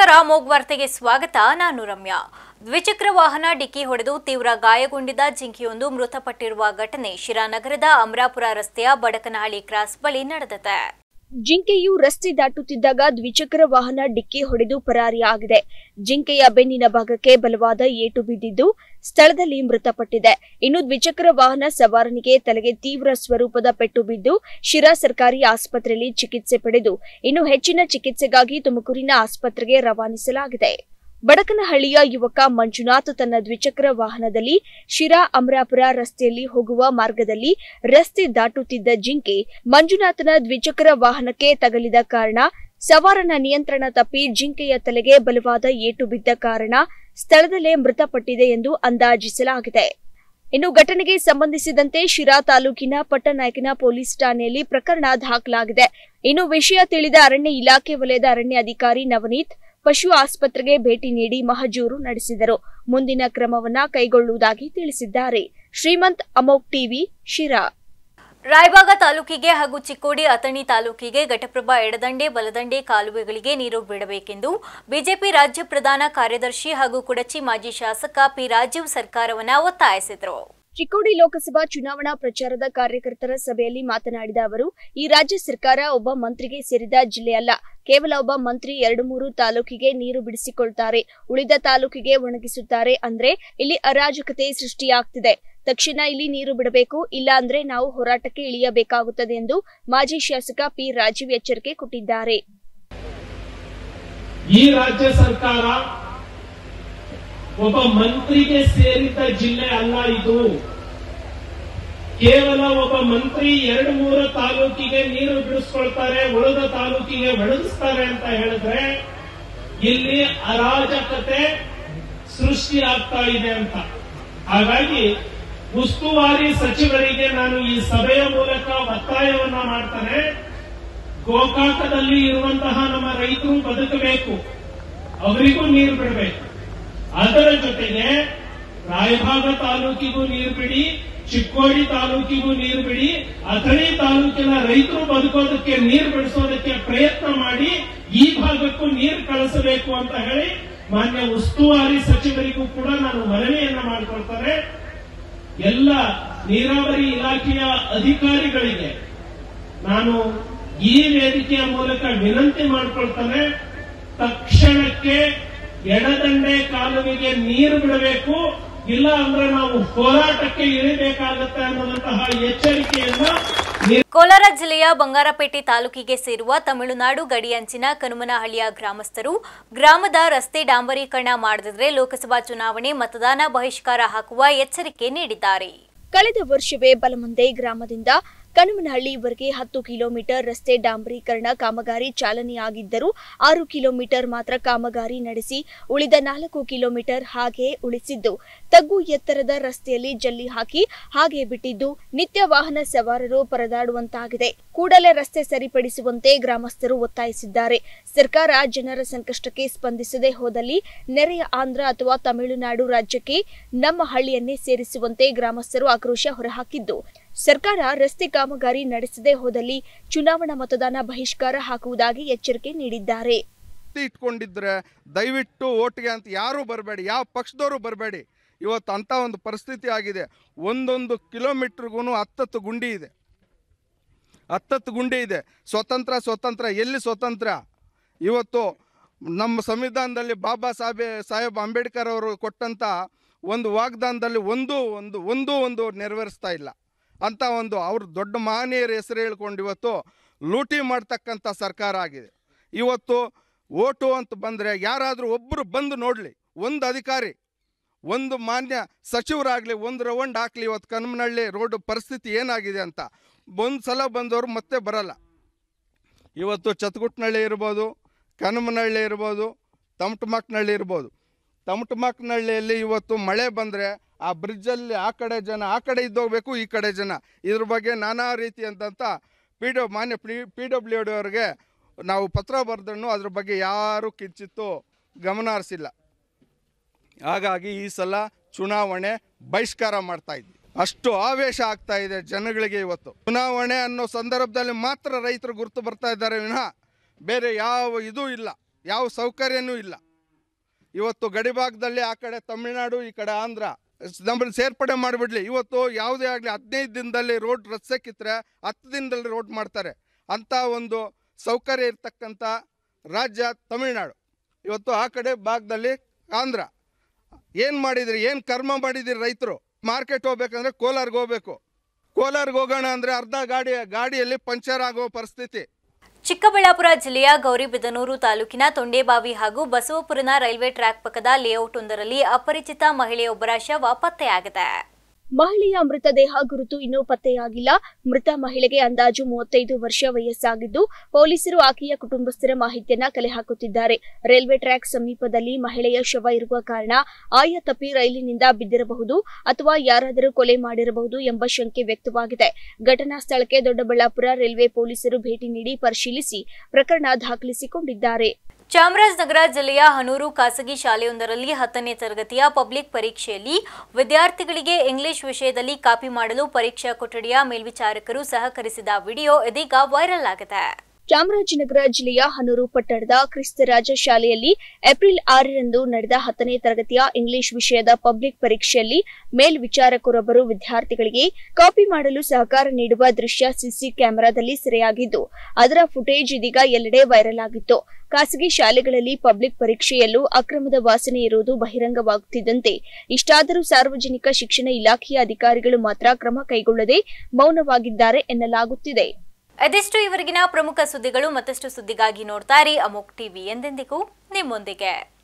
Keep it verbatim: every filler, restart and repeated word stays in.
ನಮಸ್ಕಾರ ಮೋಗ್ ವಾರ್ತೆಗೆ ಸ್ವಾಗತ. ನಾನು ರಮ್ಯಾ. ದ್ವಿಚಕ್ರ ವಾಹನ ಡಿಕ್ಕಿ ಹೊಡೆದು ತೀವ್ರ ಗಾಯಗೊಂಡಿದ್ದ ಜಿಂಕೆಯೊಂದು ಮೃತಪಟ್ಟಿರುವ ಘಟನೆ ಶಿರಾನಗರದ ಅಮರಾಪುರ ರಸ್ತೆಯ ಬಡಕನಹಳ್ಳಿ ಕ್ರಾಸ್ ಬಳಿ ನಡೆದಿದೆ. ಜಿಂಕೆಯು ರಸ್ತೆ ದಾಟುತ್ತಿದ್ದಾಗ ದ್ವಿಚಕ್ರ ವಾಹನ ಡಿಕ್ಕಿ ಹೊಡೆದು ಪರಾರಿಯಾಗಿದೆ. ಜಿಂಕೆಯ ಬೆನ್ನಿನ ಭಾಗಕ್ಕೆ ಬಲವಾದ ಏಟು ಬಿದ್ದಿದ್ದು ಸ್ಥಳದಲ್ಲಿ ಮೃತಪಟ್ಟಿದೆ. ಇನ್ನು ದ್ವಿಚಕ್ರ ವಾಹನ ಸವಾರನಿಗೆ ತಲೆಗೆ ತೀವ್ರ ಸ್ವರೂಪದ ಪೆಟ್ಟು ಬಿದ್ದು ಶಿರಾ ಸರ್ಕಾರಿ ಆಸ್ಪತ್ರೆಯಲ್ಲಿ ಚಿಕಿತ್ಸೆ ಪಡೆದು ಇನ್ನು ಹೆಚ್ಚಿನ ಚಿಕಿತ್ಸೆಗಾಗಿ ತುಮಕೂರಿನ ಆಸ್ಪತ್ರೆಗೆ ರವಾನಿಸಲಾಗಿದೆ. ಬಡಕನಹಳ್ಳಿಯ ಯುವಕ ಮಂಜುನಾಥ್ ತನ್ನ ದ್ವಿಚಕ್ರ ವಾಹನದಲ್ಲಿ ಶಿರಾ ಅಮರಾಪುರ ರಸ್ತೆಯಲ್ಲಿ ಹೋಗುವ ಮಾರ್ಗದಲ್ಲಿ ರಸ್ತೆ ದಾಟುತ್ತಿದ್ದ ಜಿಂಕೆ ಮಂಜುನಾಥನ ದ್ವಿಚಕ್ರ ವಾಹನಕ್ಕೆ ತಗಲಿದ ಕಾರಣ ಸವಾರನ ನಿಯಂತ್ರಣ ತಪ್ಪಿ ಜಿಂಕೆಯ ತಲೆಗೆ ಬಲವಾದ ಏಟು ಬಿದ್ದ ಕಾರಣ ಸ್ಥಳದಲ್ಲೇ ಮೃತಪಟ್ಟಿದೆ ಎಂದು ಅಂದಾಜಿಸಲಾಗಿದೆ. ಇನ್ನು ಘಟನೆಗೆ ಸಂಬಂಧಿಸಿದಂತೆ ಶಿರಾ ತಾಲೂಕಿನ ಪಟ್ಟನಾಯಕನ ಪೊಲೀಸ್ ಠಾಣೆಯಲ್ಲಿ ಪ್ರಕರಣ ದಾಖಲಾಗಿದೆ. ಇನ್ನು ವಿಷಯ ತಿಳಿದ ಅರಣ್ಯ ಇಲಾಖೆ ವಲಯದ ಅರಣ್ಯ ಅಧಿಕಾರಿ ನವನೀತ್ ಪಶು ಆಸ್ಪತ್ರೆಗೆ ಭೇಟಿ ನೀಡಿ ಮಹಜೂರು ನಡೆಸಿದರು. ಮುಂದಿನ ಕ್ರಮವನ್ನ ಕೈಗೊಳ್ಳುವುದಾಗಿ ತಿಳಿಸಿದ್ದಾರೆ. ಶ್ರೀಮಂತ್ ಅಮೋಕ್ ಟಿವಿ ಶಿರಾ. ರಾಯಬಾಗ ತಾಲೂಕಿಗೆ ಹಾಗೂ ಚಿಕ್ಕೋಡಿ ಅಥಣಿ ತಾಲೂಕಿಗೆ ಘಟಪ್ರಭಾ ಎಡದಂಡೆ ಬಲದಂಡೆ ಕಾಲುವೆಗಳಿಗೆ ನೀರು ಬಿಡಬೇಕೆಂದು ಬಿಜೆಪಿ ರಾಜ್ಯ ಪ್ರಧಾನ ಕಾರ್ಯದರ್ಶಿ ಹಾಗೂ ಕುಡಚಿ ಮಾಜಿ ಶಾಸಕ ಪಿ ರಾಜೀವ್ ಸರ್ಕಾರವನ್ನ ಒತ್ತಾಯಿಸಿದರು. ಚಿಕ್ಕೋಡಿ ಲೋಕಸಭಾ ಚುನಾವಣಾ ಪ್ರಚಾರದ ಕಾರ್ಯಕರ್ತರ ಸಭೆಯಲ್ಲಿ ಮಾತನಾಡಿದ ಅವರು, ಈ ರಾಜ್ಯ ಸರ್ಕಾರ ಒಬ್ಬ ಮಂತ್ರಿಗೆ ಸೇರಿದ ಜಿಲ್ಲೆಯಲ್ಲ. ಕೇವಲ ಒಬ್ಬ ಮಂತ್ರಿ ಎರಡು ಮೂರು ತಾಲೂಕಿಗೆ ನೀರು ಬಿಡಿಸಿಕೊಳ್ತಾರೆ, ಉಳಿದ ತಾಲೂಕಿಗೆ ಒಣಗಿಸುತ್ತಾರೆ. ಅಂದ್ರೆ ಇಲ್ಲಿ ಅರಾಜಕತೆ ಸೃಷ್ಟಿಯಾಗ್ತಿದೆ. ತಕ್ಷಣ ಇಲ್ಲಿ ನೀರು ಬಿಡಬೇಕು, ಇಲ್ಲ ಅಂದ್ರೆ ನಾವು ಹೋರಾಟಕ್ಕೆ ಇಳಿಯಬೇಕಾಗುತ್ತದೆ ಎಂದು ಮಾಜಿ ಶಾಸಕ ಪಿ ರಾಜೀವ್ ಎಚ್ಚರಿಕೆ ಕೊಟ್ಟಿದ್ದಾರೆ. ಈ ರಾಜ್ಯ ಸರ್ಕಾರ ಒಬ್ಬ ಮಂತ್ರಿಗೆ ಸೇರಿದ ಜಿಲ್ಲೆ ಅಲ್ಲ. ಇದು ಕೇವಲ ಒಬ್ಬ ಮಂತ್ರಿ ಎರಡು ಮೂರು ತಾಲೂಕಿಗೆ ನೀರು ಬಿಡಿಸ್ಕೊಳ್ತಾರೆ, ಉಳಿದ ತಾಲೂಕಿಗೆ ಒಣಗಿಸ್ತಾರೆ ಅಂತ ಹೇಳಿದ್ರೆ ಇಲ್ಲಿ ಅರಾಜಕತೆ ಸೃಷ್ಟಿ ಆಗ್ತಾ ಇದೆ ಅಂತ. ಹಾಗಾಗಿ ಉಸ್ತುವಾರಿ ಸಚಿವರಿಗೆ ನಾನು ಈ ಸಭೆಯ ಮೂಲಕ ಒತ್ತಾಯವನ್ನ ಮಾಡ್ತಾನೆ. ಗೋಕಾಕದಲ್ಲಿ ಇರುವಂತಹ ನಮ್ಮ ರೈತರು ಬದುಕಬೇಕು, ಅವರಿಗೂ ನೀರು ಬಿಡಬೇಕು. ಅದರ ಜೊತೆಗೆ ರಾಯಭಾಗ ತಾಲೂಕಿಗೂ ನೀರು ಬಿಡಿ, ಚಿಕ್ಕೋಡಿ ತಾಲೂಕಿಗೂ ನೀರು ಬಿಡಿ, ಅಥಣಿ ತಾಲೂಕಿನ ರೈತರು ಬದುಕೋದಕ್ಕೆ ನೀರು ಬಿಡಿಸೋದಕ್ಕೆ ಪ್ರಯತ್ನ ಮಾಡಿ ಈ ಭಾಗಕ್ಕೂ ನೀರು ಕಳಿಸಬೇಕು ಅಂತ ಹೇಳಿ ಮಾನ್ಯ ಉಸ್ತುವಾರಿ ಸಚಿವರಿಗೂ ಕೂಡ ನಾನು ಮನವಿಯನ್ನ ಮಾಡಿಕೊಳ್ತಾರೆ. ಎಲ್ಲ ನೀರಾವರಿ ಇಲಾಖೆಯ ಅಧಿಕಾರಿಗಳಿಗೆ ನಾನು ಈ ವೇದಿಕೆಯ ಮೂಲಕ ವಿನಂತಿ ಮಾಡಿಕೊಳ್ತಾನೆ. ತಕ್ಷಣಕ್ಕೆ ಎಡದಂಡೆ ಕಾಲುವೆಗೆ ನೀರು ಬಿಡಬೇಕು, ಇಲ್ಲ ಅಂದ್ರೆ ನಾವು ಹೋರಾಟಕ್ಕೆ ಇಳಿಬೇಕಾಗುತ್ತೆ ಅನ್ನುವಂತಹ ಎಚ್ಚರಿಕೆಯನ್ನ. ಕೋಲಾರ ಜಿಲ್ಲೆಯ ಬಂಗಾರಪೇಟೆ ತಾಲೂಕಿಗೆ ಸೇರುವ ತಮಿಳುನಾಡು ಗಡಿಯಂಚಿನ ಕನುಮನಹಳ್ಳಿಯ ಗ್ರಾಮಸ್ಥರು ಗ್ರಾಮದ ರಸ್ತೆ ಡಾಂಬರೀಕರಣ ಮಾಡದಿದ್ರೆ ಲೋಕಸಭಾ ಚುನಾವಣೆ ಮತದಾನ ಬಹಿಷ್ಕಾರ ಹಾಕುವ ಎಚ್ಚರಿಕೆ ನೀಡಿದ್ದಾರೆ. ಕಳೆದ ವರ್ಷವೇ ಬಲಮಂದೆ ಗ್ರಾಮದಿಂದ ಕನುಮನಹಳ್ಳಿವರೆಗೆ ಹತ್ತು ಕಿಲೋಮೀಟರ್ ರಸ್ತೆ ಡಾಂಬರೀಕರಣ ಕಾಮಗಾರಿ ಚಾಲನೆಯಾಗಿದ್ದರೂ ಆರು ಕಿಲೋಮೀಟರ್ ಮಾತ್ರ ಕಾಮಗಾರಿ ನಡೆಸಿ ಉಳಿದ ನಾಲ್ಕು ಕಿಲೋಮೀಟರ್ ಹಾಗೆ ಉಳಿಸಿದ್ದು ತಗ್ಗು ಎತ್ತರದ ರಸ್ತೆಯಲ್ಲಿ ಜಲ್ಲಿ ಹಾಕಿ ಹಾಗೆ ಬಿಟ್ಟಿದ್ದು ನಿತ್ಯ ವಾಹನ ಸವಾರರು ಪರದಾಡುವಂತಾಗಿದೆ. ಕೂಡಲೇ ರಸ್ತೆ ಸರಿಪಡಿಸುವಂತೆ ಗ್ರಾಮಸ್ಥರು ಒತ್ತಾಯಿಸಿದ್ದಾರೆ. ಸರ್ಕಾರ ಜನರ ಸಂಕಷ್ಟಕ್ಕೆ ಸ್ಪಂದಿಸದೆ ಹೋದಲ್ಲಿ ನೆರೆಯ ಆಂಧ್ರ ಅಥವಾ ತಮಿಳುನಾಡು ರಾಜ್ಯಕ್ಕೆ ನಮ್ಮ ಹಳ್ಳಿಯನ್ನೇ ಸೇರಿಸುವಂತೆ ಗ್ರಾಮಸ್ಥರು ಆಕ್ರೋಶ ಹೊರಹಾಕಿದ್ದು, ಸರ್ಕಾರ ರಸ್ತೆ ಕಾಮಗಾರಿ ನಡೆಸದೆ ಹೋದಲ್ಲಿ ಚುನಾವಣಾ ಮತದಾನ ಬಹಿಷ್ಕಾರ ಹಾಕುವುದಾಗಿ ಎಚ್ಚರಿಕೆ ನೀಡಿದ್ದಾರೆ. ಇಟ್ಕೊಂಡಿದ್ರೆ ದಯವಿಟ್ಟು ಓಟ್ಗೆ ಅಂತ ಯಾರು ಬರಬೇಡಿ, ಯಾವ ಪಕ್ಷದವರು ಬರಬೇಡಿ. ಇವತ್ತು ಅಂತ ಒಂದು ಪರಿಸ್ಥಿತಿ ಆಗಿದೆ. ಒಂದೊಂದು ಕಿಲೋಮೀಟರ್ಗೂ ಹತ್ತತ್ತು ಗುಂಡಿ ಇದೆ, ಹತ್ತತ್ತು ಗುಂಡಿ ಇದೆ. ಸ್ವತಂತ್ರ ಸ್ವತಂತ್ರ ಎಲ್ಲಿ ಸ್ವತಂತ್ರ? ಇವತ್ತು ನಮ್ಮ ಸಂವಿಧಾನದಲ್ಲಿ ಬಾಬಾ ಸಾಹೇಬ್ ಸಾಹೇಬ್ ಅಂಬೇಡ್ಕರ್ ಅವರು ಕೊಟ್ಟಂಥ ಒಂದು ವಾಗ್ದಾನದಲ್ಲಿ ಒಂದು ಒಂದು ಒಂದು ಒಂದು ನೆರವೇರಿಸ್ತಾ ಇಲ್ಲ ಅಂತ ಒಂದು ಅವರು ದೊಡ್ಡ ಮಹನೀಯರ ಹೆಸರು ಹೇಳ್ಕೊಂಡು ಇವತ್ತು ಲೂಟಿ ಮಾಡ್ತಕ್ಕಂಥ ಸರ್ಕಾರ ಆಗಿದೆ. ಇವತ್ತು ಓಟು ಅಂತ ಬಂದರೆ ಯಾರಾದರೂ ಒಬ್ಬರು ಬಂದು ನೋಡಲಿ, ಒಂದು ಅಧಿಕಾರಿ ಒಂದು ಮಾನ್ಯ ಸಚಿವರಾಗಲಿ ಒಂದು ರೌಂಡ್ ಹಾಕಲಿ ಇವತ್ತು ಕನುಮನಹಳ್ಳಿ ರೋಡ್ ಪರಿಸ್ಥಿತಿ ಏನಾಗಿದೆ ಅಂತ. ಒಂದು ಸಲ ಬಂದವರು ಮತ್ತೆ ಬರಲ್ಲ. ಇವತ್ತು ಚತಗುಟ್ನಹಳ್ಳಿ ಇರ್ಬೋದು, ಕನುಮನಹಳ್ಳಿ ಇರ್ಬೋದು, ತಮಟಮಕ್ನಹಳ್ಳಿ ಇರ್ಬೋದು. ತಮಟಮಕ್ನಹಳ್ಳಿಯಲ್ಲಿ ಇವತ್ತು ಮಳೆ ಬಂದರೆ ಆ ಬ್ರಿಡ್ಜಲ್ಲಿ ಆ ಕಡೆ ಜನ ಆ ಕಡೆ ಇದ್ದೋಗ್ಬೇಕು, ಈ ಕಡೆ ಜನ. ಇದ್ರ ಬಗ್ಗೆ ನಾನಾ ರೀತಿ ಅಂತಂತ ಪಿ ಡಬ್ಲ್ಯೂ ಮಾನ್ಯ ಪಿ ಪಿ ಡಬ್ಲ್ಯೂ ಡಿ ಅವ್ರಿಗೆ ನಾವು ಪತ್ರ ಬರೆದನ್ನು ಅದ್ರ ಬಗ್ಗೆ ಯಾರೂ ಕಿಂಚಿತ್ತು ಗಮನ ಹರಿಸಿಲ್ಲ. ಹಾಗಾಗಿ ಈ ಸಲ ಚುನಾವಣೆ ಬಹಿಷ್ಕಾರ ಮಾಡ್ತಾ ಇದ್ವಿ. ಅಷ್ಟು ಆವೇಶ ಆಗ್ತಾ ಇದೆ ಜನಗಳಿಗೆ. ಇವತ್ತು ಚುನಾವಣೆ ಅನ್ನೋ ಸಂದರ್ಭದಲ್ಲಿ ಮಾತ್ರ ರೈತರು ಗುರುತು ಬರ್ತಾ ಇದ್ದಾರೆ ವಿನಃ ಬೇರೆ ಯಾವ ಇದೂ ಇಲ್ಲ. ಯಾವ ಸೌಕರ್ಯನೂ ಇಲ್ಲ. ಇವತ್ತು ಗಡಿಭಾಗದಲ್ಲಿ ಆ ಕಡೆ ತಮಿಳುನಾಡು ಈ ಕಡೆ ಆಂಧ್ರ ನಮ್ಮಲ್ಲಿ ಸೇರ್ಪಡೆ ಮಾಡಿಬಿಡ್ಲಿ. ಇವತ್ತು ಯಾವುದೇ ಆಗಲಿ ಹದಿನೈದು ದಿನದಲ್ಲಿ ರೋಡ್ ರಸ್ತೆಕ್ಕಿದ್ರೆ ಹತ್ತು ದಿನದಲ್ಲಿ ರೋಡ್ ಮಾಡ್ತಾರೆ. ಅಂಥ ಒಂದು ಸೌಕರ್ಯ ಇರ್ತಕ್ಕಂಥ ರಾಜ್ಯ ತಮಿಳುನಾಡು. ಇವತ್ತು ಆ ಕಡೆ ಭಾಗದಲ್ಲಿ ಆಂಧ್ರ. ಏನು ಮಾಡಿದಿರಿ, ಏನು ಕರ್ಮ ಮಾಡಿದಿರಿ ರೈತರು? ಮಾರ್ಕೆಟ್ ಹೋಗ್ಬೇಕಂದ್ರೆ ಕೋಲಾರ್ಗೆ ಹೋಗ್ಬೇಕು. ಕೋಲಾರ್ಗೆ ಹೋಗೋಣ ಅಂದರೆ ಅರ್ಧ ಗಾಡಿ ಗಾಡಿಯಲ್ಲಿ ಪಂಚರ್ ಆಗೋ ಪರಿಸ್ಥಿತಿ. ಚಿಕ್ಕಬಳ್ಳಾಪುರ ಜಿಲ್ಲೆಯ ಗೌರಿಬಿದನೂರು ತಾಲೂಕಿನ ತೊಂಡೇಬಾವಿ ಹಾಗೂ ಬಸವಪುರನ ರೈಲ್ವೆ ಟ್ರ್ಯಾಕ್ ಪಕ್ಕದ ಲೇಔಟ್ ಒಂದರಲ್ಲಿ ಅಪರಿಚಿತ ಮಹಿಳೆಯೊಬ್ಬರ ಶವ ಪತ್ತೆಯಾಗಿದೆ. ಮಹಿಳೆಯ ಮೃತದೇಹ ಗುರುತು ಇನ್ನೂ ಪತ್ತೆಯಾಗಿಲ್ಲ. ಮೃತ ಮಹಿಳೆಗೆ ಅಂದಾಜು ಮೂವತ್ತೈದು ವರ್ಷ ವಯಸ್ಸಾಗಿದ್ದು, ಪೊಲೀಸರು ಆಕೆಯ ಕುಟುಂಬಸ್ಥರ ಮಾಹಿತಿಯನ್ನ ಕಲೆ ಹಾಕುತ್ತಿದ್ದಾರೆ. ರೈಲ್ವೆ ಟ್ರ್ಯಾಕ್ ಸಮೀಪದಲ್ಲಿ ಮಹಿಳೆಯ ಶವ ಇರುವ ಕಾರಣ ಆಯ ತಪ್ಪಿ ರೈಲಿನಿಂದ ಬಿದ್ದಿರಬಹುದು ಅಥವಾ ಯಾರಾದರೂ ಕೊಲೆ ಮಾಡಿರಬಹುದು ಎಂಬ ಶಂಕೆ ವ್ಯಕ್ತವಾಗಿದೆ. ಘಟನಾ ಸ್ಥಳಕ್ಕೆ ದೊಡ್ಡಬಳ್ಳಾಪುರ ರೈಲ್ವೆ ಪೊಲೀಸರು ಭೇಟಿ ನೀಡಿ ಪರಿಶೀಲಿಸಿ ಪ್ರಕರಣ ದಾಖಲಿಸಿಕೊಂಡಿದ್ದಾರೆ. ಚಾಮರಾಜನಗರ ಜಿಲ್ಲೆಯ ಹನೂರು ಖಾಸಗಿ ಶಾಲೆಯೊಂದರಲ್ಲಿ ಹತ್ತನೇ ತರಗತಿಯ ಪಬ್ಲಿಕ್ ಪರೀಕ್ಷೆಯಲ್ಲಿ ವಿದ್ಯಾರ್ಥಿಗಳಿಗೆ ಇಂಗ್ಲಿಷ್ ವಿಷಯದಲ್ಲಿ ಕಾಪಿ ಮಾಡಲು ಪರೀಕ್ಷಾ ಕೊಠಡಿಯ ಮೇಲ್ವಿಚಾರಕರು ಸಹಕರಿಸಿದ ವಿಡಿಯೋ ಇದೀಗ ವೈರಲ್ ಆಗಿದೆ. ಚಾಮರಾಜನಗರ ಜಿಲ್ಲೆಯ ಹನೂರು ಪಟ್ಟಣದ ಕ್ರಿಸ್ತರಾಜ ಶಾಲೆಯಲ್ಲಿ ಏಪ್ರಿಲ್ ಆರರಂದು ನಡೆದ ಹತ್ತನೇ ತರಗತಿಯ ಇಂಗ್ಲಿಷ್ ವಿಷಯದ ಪಬ್ಲಿಕ್ ಪರೀಕ್ಷೆಯಲ್ಲಿ ಮೇಲ್ವಿಚಾರಕರೊಬ್ಬರು ವಿದ್ಯಾರ್ಥಿಗಳಿಗೆ ಕಾಪಿ ಮಾಡಲು ಸಹಕಾರ ನೀಡುವ ದೃಶ್ಯ ಸಿಸಿ ಕ್ಯಾಮೆರಾದಲ್ಲಿ ಸೆರೆಯಾಗಿದ್ದು, ಅದರ ಫುಟೇಜ್ ಇದೀಗ ಎಲ್ಲೆಡೆ ವೈರಲ್ ಆಗಿತ್ತು. ಖಾಸಗಿ ಶಾಲೆಗಳಲ್ಲಿ ಪಬ್ಲಿಕ್ ಪರೀಕ್ಷೆಯಲ್ಲೂ ಅಕ್ರಮದ ವಾಸನೆ ಇರುವುದು ಬಹಿರಂಗವಾಗುತ್ತಿದ್ದಂತೆ ಇಷ್ಟಾದರೂ ಸಾರ್ವಜನಿಕ ಶಿಕ್ಷಣ ಇಲಾಖೆಯ ಅಧಿಕಾರಿಗಳು ಮಾತ್ರ ಕ್ರಮ ಕೈಗೊಳ್ಳದೆ ಮೌನವಾಗಿದ್ದಾರೆ ಎನ್ನಲಾಗುತ್ತಿದೆ. ಅದೆಷ್ಟು ಇವರಿಗಿನ ಪ್ರಮುಖ ಸುದ್ದಿಗಳು. ಮತ್ತಷ್ಟು ಸುದ್ದಿಗಾಗಿ ನೋಡ್ತಾ ಇರಿ ಅಮೋಕ್ ಟಿವಿ, ಎಂದೆಂದಿಗೂ ನಿಮ್ಮೊಂದಿಗೆ.